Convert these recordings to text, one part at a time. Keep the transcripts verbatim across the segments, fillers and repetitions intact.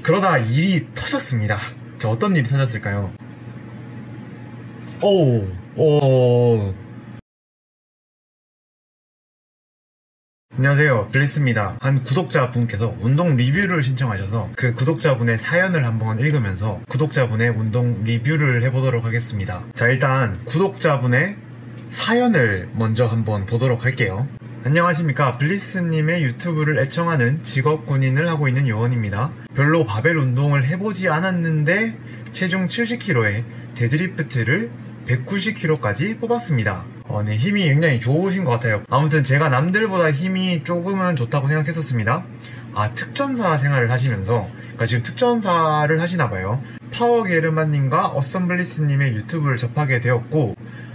그러다 일이 터졌습니다. 자, 어떤 일이 터졌을까요? 오, 오. 안녕하세요, 블리스입니다. 한 구독자분께서 운동 리뷰를 신청하셔서 그 구독자분의 사연을 한번 읽으면서 구독자분의 운동 리뷰를 해보도록 하겠습니다. 자, 일단 구독자분의 사연을 먼저 한번 보도록 할게요. 안녕하십니까, 블리스님의 유튜브를 애청하는 직업 군인을 하고 있는 요원입니다. 별로 바벨 운동을 해보지 않았는데 체중 칠십 킬로그램에 데드리프트를 백구십 킬로그램까지 뽑았습니다. 어, 네, 힘이 굉장히 좋으신 것 같아요. 아무튼 제가 남들보다 힘이 조금은 좋다고 생각했었습니다. 아, 특전사 생활을 하시면서, 그러니까 지금 특전사를 하시나봐요. 파워게르만님과 어썸블리스님의 유튜브를 접하게 되었고,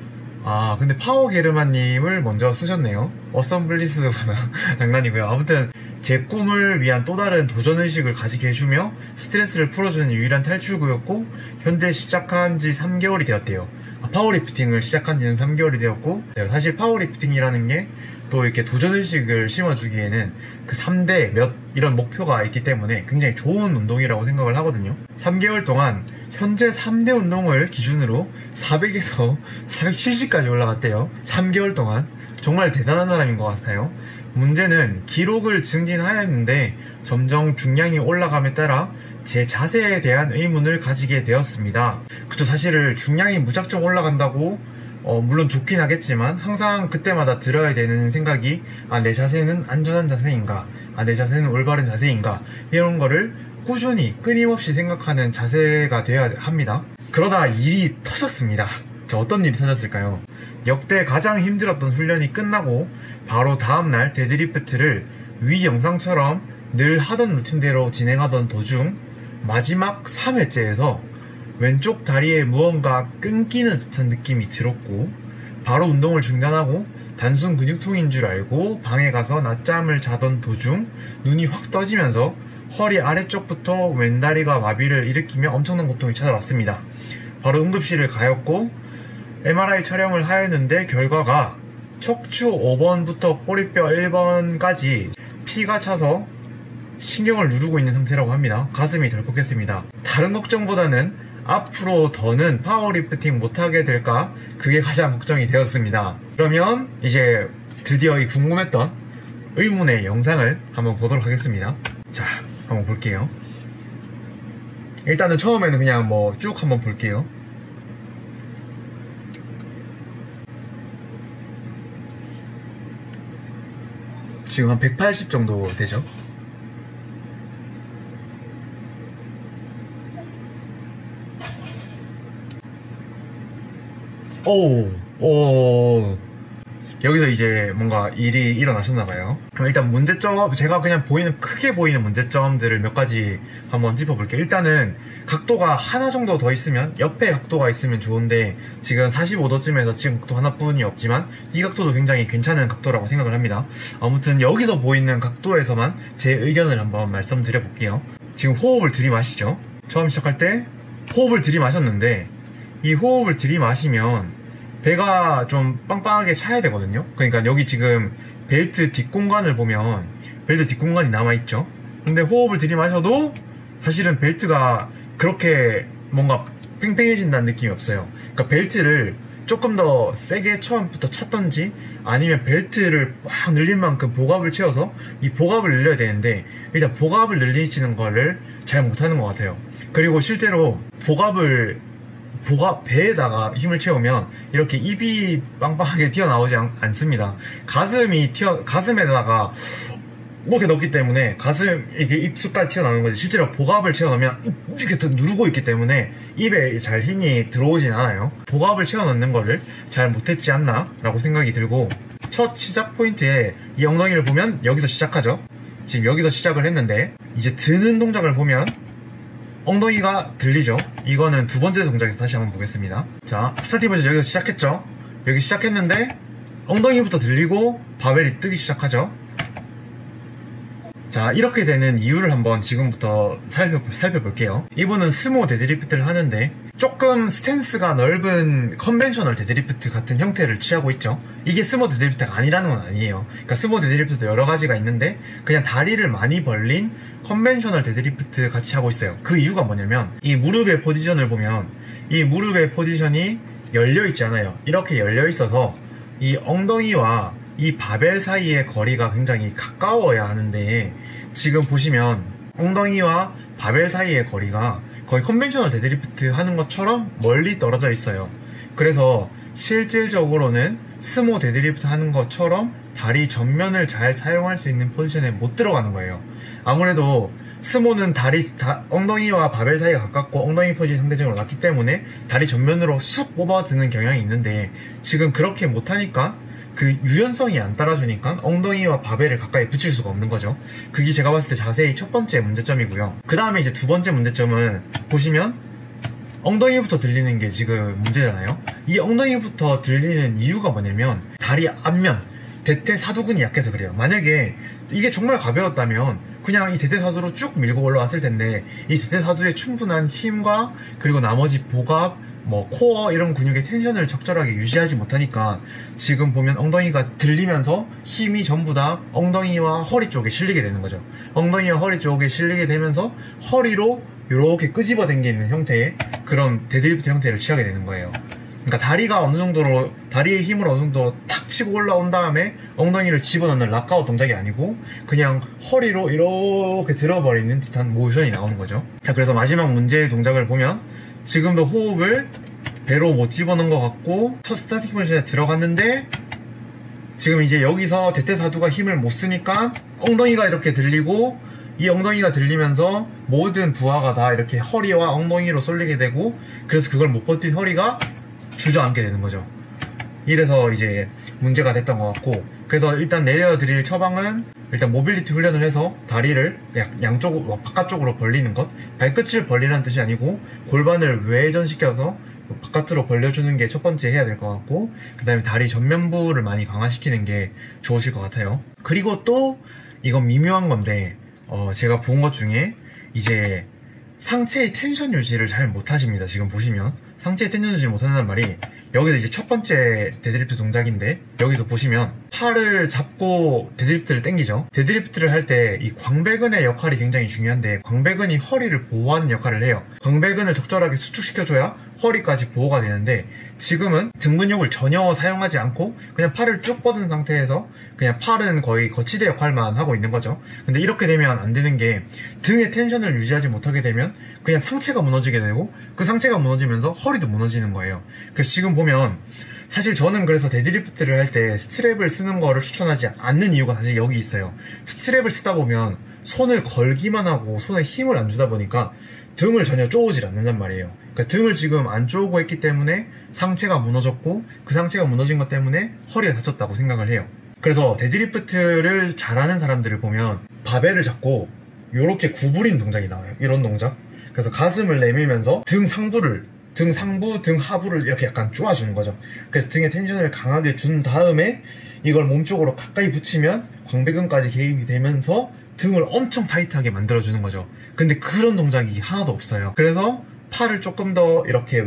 아, 근데 파워게르만님을 먼저 쓰셨네요. 어썸블리스보다 장난이고요. 아무튼 제 꿈을 위한 또 다른 도전의식을 가지게 해주며 스트레스를 풀어주는 유일한 탈출구였고, 현재 시작한 지 삼 개월이 되었대요. 아, 파워리프팅을 시작한 지는 삼 개월이 되었고, 사실 파워리프팅이라는 게 또 이렇게 도전의식을 심어주기에는 그 삼 대 몇 이런 목표가 있기 때문에 굉장히 좋은 운동이라고 생각을 하거든요. 삼 개월 동안 현재 삼 대 운동을 기준으로 사백에서 사백칠십까지 올라갔대요. 삼 개월 동안. 정말 대단한 사람인 것 같아요. 문제는 기록을 증진하였는데 점점 중량이 올라감에 따라 제 자세에 대한 의문을 가지게 되었습니다. 그쵸, 사실은 중량이 무작정 올라간다고 어, 물론 좋긴 하겠지만 항상 그때마다 들어야 되는 생각이, 아, 내 자세는 안전한 자세인가, 아, 내 자세는 올바른 자세인가, 이런 거를 꾸준히 끊임없이 생각하는 자세가 되어야 합니다. 그러다 일이 터졌습니다. 자, 어떤 일이 터졌을까요? 역대 가장 힘들었던 훈련이 끝나고 바로 다음날 데드리프트를 위 영상처럼 늘 하던 루틴대로 진행하던 도중 마지막 삼 회째에서 왼쪽 다리에 무언가 끊기는 듯한 느낌이 들었고, 바로 운동을 중단하고 단순 근육통인 줄 알고 방에 가서 낮잠을 자던 도중 눈이 확 떠지면서 허리 아래쪽부터 왼다리가 마비를 일으키며 엄청난 고통이 찾아왔습니다. 바로 응급실을 가였고 엠알아이 촬영을 하였는데 결과가 척추 오 번부터 꼬리뼈 일 번까지 피가 차서 신경을 누르고 있는 상태라고 합니다. 가슴이 덜컥했습니다. 다른 걱정보다는 앞으로 더는 파워리프팅 못하게 될까, 그게 가장 걱정이 되었습니다. 그러면 이제 드디어 이 궁금했던 의문의 영상을 한번 보도록 하겠습니다. 자, 한번 볼게요. 일단은 처음에는 그냥 뭐 쭉 한번 볼게요. 지금 한 백팔십 정도 되죠? 오, 오. 여기서 이제 뭔가 일이 일어나셨나봐요. 그럼 일단 문제점, 제가 그냥 보이는, 크게 보이는 문제점들을 몇 가지 한번 짚어볼게요. 일단은 각도가 하나 정도 더 있으면, 옆에 각도가 있으면 좋은데 지금 사십오 도쯤에서 지금 각도 하나뿐이 없지만 이 각도도 굉장히 괜찮은 각도라고 생각을 합니다. 아무튼 여기서 보이는 각도에서만 제 의견을 한번 말씀드려볼게요. 지금 호흡을 들이마시죠. 처음 시작할 때 호흡을 들이마셨는데 이 호흡을 들이마시면 배가 좀 빵빵하게 차야 되거든요. 그러니까 여기 지금 벨트 뒷공간을 보면 벨트 뒷공간이 남아있죠. 근데 호흡을 들이마셔도 사실은 벨트가 그렇게 뭔가 팽팽해진다는 느낌이 없어요. 그러니까 벨트를 조금 더 세게 처음부터 찼던지, 아니면 벨트를 막 늘린 만큼 복압을 채워서 이 복압을 늘려야 되는데 일단 복압을 늘리시는 거를 잘 못하는 것 같아요. 그리고 실제로 복압을 복압, 배에다가 힘을 채우면 이렇게 입이 빵빵하게 튀어나오지 않, 않습니다. 가슴이 튀어, 가슴에다가 뭐 이렇게 넣기 때문에 가슴, 이게 입술까지 튀어나오는 거지, 실제로 복압을 채워넣으면 이렇게 누르고 있기 때문에 입에 잘 힘이 들어오진 않아요. 복압을 채워넣는 거를 잘 못했지 않나 라고 생각이 들고, 첫 시작 포인트에 이 엉덩이를 보면 여기서 시작하죠. 지금 여기서 시작을 했는데 이제 드는 동작을 보면 엉덩이가 들리죠? 이거는 두 번째 동작에서 다시 한번 보겠습니다. 자, 스타팅 포지션 여기서 시작했죠? 여기 시작했는데 엉덩이부터 들리고 바벨이 뜨기 시작하죠? 자, 이렇게 되는 이유를 한번 지금부터 살펴, 살펴볼게요. 이분은 스모 데드리프트를 하는데 조금 스탠스가 넓은 컨벤셔널 데드리프트 같은 형태를 취하고 있죠. 이게 스모 데드리프트가 아니라는 건 아니에요. 그러니까 스모 데드리프트도 여러 가지가 있는데 그냥 다리를 많이 벌린 컨벤셔널 데드리프트 같이 하고 있어요. 그 이유가 뭐냐면 이 무릎의 포지션을 보면 이 무릎의 포지션이 열려있지 않아요. 이렇게 열려있어서 이 엉덩이와 이 바벨 사이의 거리가 굉장히 가까워야 하는데 지금 보시면 엉덩이와 바벨 사이의 거리가 거의 컨벤셔널 데드리프트 하는 것처럼 멀리 떨어져 있어요. 그래서 실질적으로는 스모 데드리프트 하는 것처럼 다리 전면을 잘 사용할 수 있는 포지션에 못 들어가는 거예요. 아무래도 스모는 다리, 다, 엉덩이와 바벨 사이가 가깝고 엉덩이 포지션이 상대적으로 낮기 때문에 다리 전면으로 쑥 뽑아드는 경향이 있는데 지금 그렇게 못하니까 그 유연성이 안 따라주니까 엉덩이와 바벨을 가까이 붙일 수가 없는 거죠. 그게 제가 봤을 때 자세히 첫 번째 문제점이고요. 그 다음에 이제 두 번째 문제점은 보시면 엉덩이부터 들리는 게 지금 문제잖아요. 이 엉덩이부터 들리는 이유가 뭐냐면 다리 앞면 대퇴사두근이 약해서 그래요. 만약에 이게 정말 가벼웠다면 그냥 이 대퇴사두로 쭉 밀고 올라왔을 텐데 이 대퇴사두의 충분한 힘과 그리고 나머지 복압, 뭐 코어 이런 근육의 텐션을 적절하게 유지하지 못하니까 지금 보면 엉덩이가 들리면서 힘이 전부 다 엉덩이와 허리 쪽에 실리게 되는 거죠. 엉덩이와 허리 쪽에 실리게 되면서 허리로 이렇게 끄집어 당기는 형태의 그런 데드리프트 형태를 취하게 되는 거예요. 그러니까 다리가 어느 정도로 다리의 힘을 어느 정도 탁 치고 올라온 다음에 엉덩이를 집어넣는 락아웃 동작이 아니고 그냥 허리로 이렇게 들어버리는 듯한 모션이 나오는 거죠. 자, 그래서 마지막 문제의 동작을 보면 지금도 호흡을 배로 못 집어넣은 것 같고 첫 스타팅 포지션에 들어갔는데 지금 이제 여기서 대퇴사두가 힘을 못 쓰니까 엉덩이가 이렇게 들리고 이 엉덩이가 들리면서 모든 부하가 다 이렇게 허리와 엉덩이로 쏠리게 되고 그래서 그걸 못 버틴 허리가 주저앉게 되는 거죠. 이래서 이제 문제가 됐던 것 같고 그래서 일단 내려드릴 처방은 일단 모빌리티 훈련을 해서 다리를 양쪽 바깥쪽으로 벌리는 것, 발끝을 벌리라는 뜻이 아니고 골반을 외전시켜서 바깥으로 벌려주는 게 첫 번째 해야 될 것 같고 그 다음에 다리 전면부를 많이 강화시키는 게 좋으실 것 같아요. 그리고 또 이건 미묘한 건데 어 제가 본 것 중에 이제 상체의 텐션 유지를 잘 못하십니다. 지금 보시면 상체의 텐션 유지를 못한다는 말이 여기서 이제 첫 번째 데드리프트 동작인데 여기서 보시면 팔을 잡고 데드리프트를 당기죠. 데드리프트를 할 때 이 광배근의 역할이 굉장히 중요한데 광배근이 허리를 보호하는 역할을 해요. 광배근을 적절하게 수축시켜줘야 허리까지 보호가 되는데 지금은 등 근육을 전혀 사용하지 않고 그냥 팔을 쭉 뻗은 상태에서 그냥 팔은 거의 거치대 역할만 하고 있는 거죠. 근데 이렇게 되면 안 되는 게 등의 텐션을 유지하지 못하게 되면 그냥 상체가 무너지게 되고 그 상체가 무너지면서 허리도 무너지는 거예요. 그래서 지금 보면 사실 저는 그래서 데드리프트를 할 때 스트랩을 쓰는 거를 추천하지 않는 이유가 사실 여기 있어요. 스트랩을 쓰다 보면 손을 걸기만 하고 손에 힘을 안 주다 보니까 등을 전혀 쪼우질 않는단 말이에요. 그러니까 등을 지금 안 쪼우고 했기 때문에 상체가 무너졌고 그 상체가 무너진 것 때문에 허리가 다쳤다고 생각을 해요. 그래서 데드리프트를 잘하는 사람들을 보면 바벨을 잡고 이렇게 구부린 동작이 나와요. 이런 동작. 그래서 가슴을 내밀면서 등 상부를 등 상부, 등 하부를 이렇게 약간 쪼아주는 거죠. 그래서 등에 텐션을 강하게 준 다음에 이걸 몸쪽으로 가까이 붙이면 광배근까지 개입이 되면서 등을 엄청 타이트하게 만들어주는 거죠. 근데 그런 동작이 하나도 없어요. 그래서 팔을 조금 더 이렇게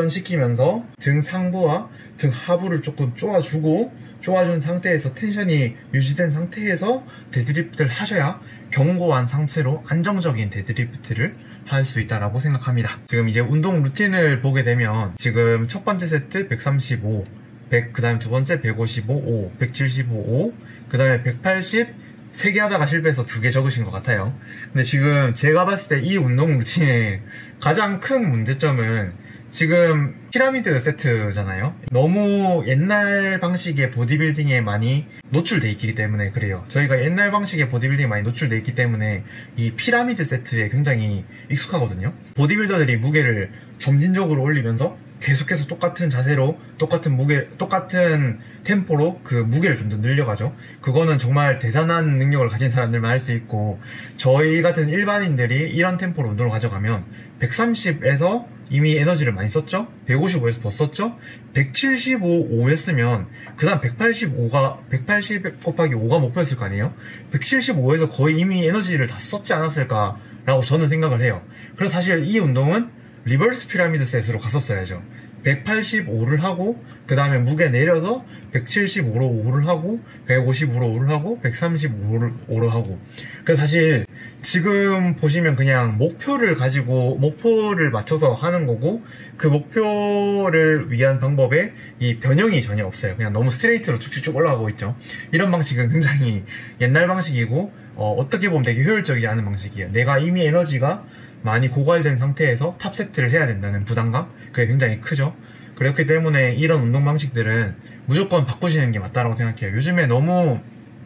외전시키면서 등 상부와 등 하부를 조금 쪼아주고 쪼아준 상태에서 텐션이 유지된 상태에서 데드리프트를 하셔야 견고한 상체로 안정적인 데드리프트를 할 수 있다라고 생각합니다. 지금 이제 운동 루틴을 보게 되면 지금 첫 번째 세트 백삼십오, 백, 그 다음에 두 번째 백오십오, 오, 백칠십오, 오, 그 다음에 백팔십 세 개 하다가 실패해서 두 개 적으신 것 같아요. 근데 지금 제가 봤을 때 이 운동 루틴의 가장 큰 문제점은 지금 피라미드 세트잖아요. 너무 옛날 방식의 보디빌딩에 많이 노출돼 있기 때문에 그래요. 저희가 옛날 방식의 보디빌딩에 많이 노출돼 있기 때문에 이 피라미드 세트에 굉장히 익숙하거든요. 보디빌더들이 무게를 점진적으로 올리면서 계속해서 똑같은 자세로 똑같은 무게 똑같은 템포로 그 무게를 좀 더 늘려가죠. 그거는 정말 대단한 능력을 가진 사람들만 할 수 있고, 저희 같은 일반인들이 이런 템포로 운동을 가져가면 백삼십에서 이미 에너지를 많이 썼죠. 백오십오에서 더 썼죠. 백칠십오였으면 그 다음 백팔십오가 백팔십 곱하기 오가 목표였을 거 아니에요. 백칠십오에서 거의 이미 에너지를 다 썼지 않았을까 라고 저는 생각을 해요. 그래서 사실 이 운동은 리버스 피라미드 셋으로 갔었어야죠. 백팔십오를 하고 그 다음에 무게 내려서 백칠십오로 오를 하고 백오십오로 오를 하고 백삼십오로 오를 하고. 그래서 사실 지금 보시면 그냥 목표를 가지고 목표를 맞춰서 하는 거고, 그 목표를 위한 방법에 이 변형이 전혀 없어요. 그냥 너무 스트레이트로 쭉쭉쭉 올라가고 있죠. 이런 방식은 굉장히 옛날 방식이고 어, 어떻게 보면 되게 효율적이지 않은 방식이에요. 내가 이미 에너지가 많이 고갈된 상태에서 탑 세트를 해야 된다는 부담감, 그게 굉장히 크죠. 그렇기 때문에 이런 운동 방식들은 무조건 바꾸시는 게 맞다고 생각해요. 요즘에 너무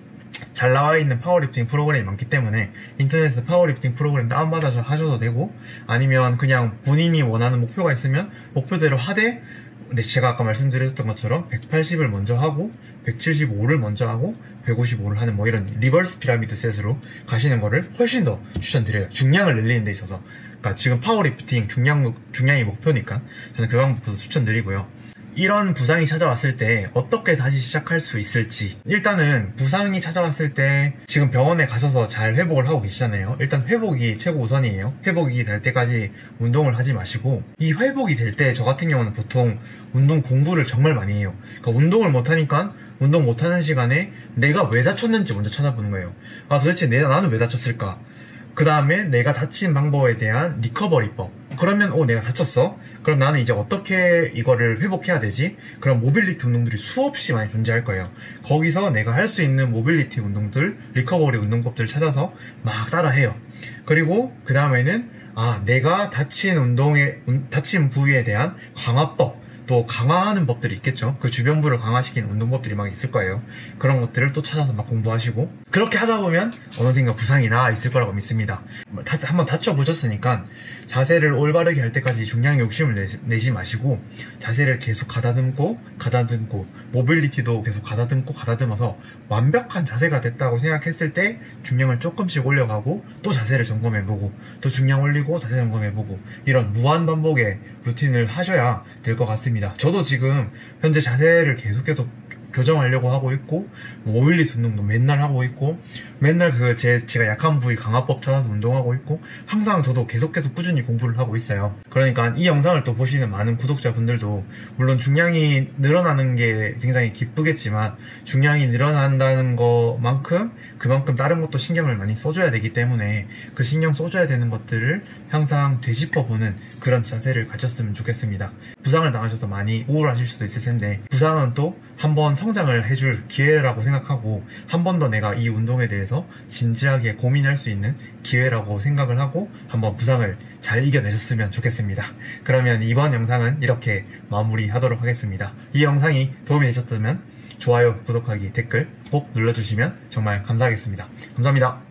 잘 나와 있는 파워리프팅 프로그램이 많기 때문에 인터넷에서 파워리프팅 프로그램 다운받아서 하셔도 되고, 아니면 그냥 본인이 원하는 목표가 있으면 목표대로 하되, 근데 제가 아까 말씀드렸던 것처럼 백팔십을 먼저 하고 백칠십오를 먼저 하고 백오십오를 하는 뭐 이런 리버스 피라미드 셋으로 가시는 거를 훨씬 더 추천드려요. 중량을 늘리는 데 있어서. 그러니까 지금 파워리프팅 중량, 중량이 목표니까 저는 그 방법도 추천드리고요. 이런 부상이 찾아왔을 때 어떻게 다시 시작할 수 있을지, 일단은 부상이 찾아왔을 때 지금 병원에 가셔서 잘 회복을 하고 계시잖아요. 일단 회복이 최고 우선이에요. 회복이 될 때까지 운동을 하지 마시고, 이 회복이 될 때 저 같은 경우는 보통 운동 공부를 정말 많이 해요. 그러니까 운동을 못하니까 운동 못하는 시간에 내가 왜 다쳤는지 먼저 찾아보는 거예요. 아, 도대체 내가 나는 왜 다쳤을까? 그 다음에 내가 다친 방법에 대한 리커버리법. 그러면 어 내가 다쳤어? 그럼 나는 이제 어떻게 이거를 회복해야 되지? 그럼 모빌리티 운동들이 수없이 많이 존재할 거예요. 거기서 내가 할 수 있는 모빌리티 운동들, 리커버리 운동법들을 찾아서 막 따라해요. 그리고 그 다음에는 아 내가 다친 운동에 다친 부위에 대한 강화법, 또 강화하는 법들이 있겠죠. 그 주변부를 강화시키는 운동법들이 막 있을 거예요. 그런 것들을 또 찾아서 막 공부하시고, 그렇게 하다 보면 어느샌가 부상이 나 있을 거라고 믿습니다. 한번 다쳐보셨으니까 자세를 올바르게 할 때까지 중량 욕심을 내지, 내지 마시고 자세를 계속 가다듬고 가다듬고 모빌리티도 계속 가다듬고 가다듬어서 완벽한 자세가 됐다고 생각했을 때 중량을 조금씩 올려가고 또 자세를 점검해보고 또 중량 올리고 자세 점검해보고, 이런 무한 반복의 루틴을 하셔야 될 것 같습니다. 저도 지금 현재 자세를 계속 계속 교정하려고 하고 있고, 모빌리티 운동도 맨날 하고 있고, 맨날 그 제, 제가 약한 부위 강화법 찾아서 운동하고 있고, 항상 저도 계속 계속 꾸준히 공부를 하고 있어요. 그러니까 이 영상을 또 보시는 많은 구독자분들도 물론 중량이 늘어나는 게 굉장히 기쁘겠지만, 중량이 늘어난다는 것만큼 그만큼 다른 것도 신경을 많이 써줘야 되기 때문에 그 신경 써줘야 되는 것들을 항상 되짚어보는 그런 자세를 가졌으면 좋겠습니다. 부상을 당하셔서 많이 우울하실 수도 있을 텐데, 부상은 또 한번 성장을 해줄 기회라고 생각하고, 한 번 더 내가 이 운동에 대해서 진지하게 고민할 수 있는 기회라고 생각을 하고 한번 부상을 잘 이겨내셨으면 좋겠습니다. 그러면 이번 영상은 이렇게 마무리하도록 하겠습니다. 이 영상이 도움이 되셨다면 좋아요, 구독하기, 댓글 꼭 눌러주시면 정말 감사하겠습니다. 감사합니다.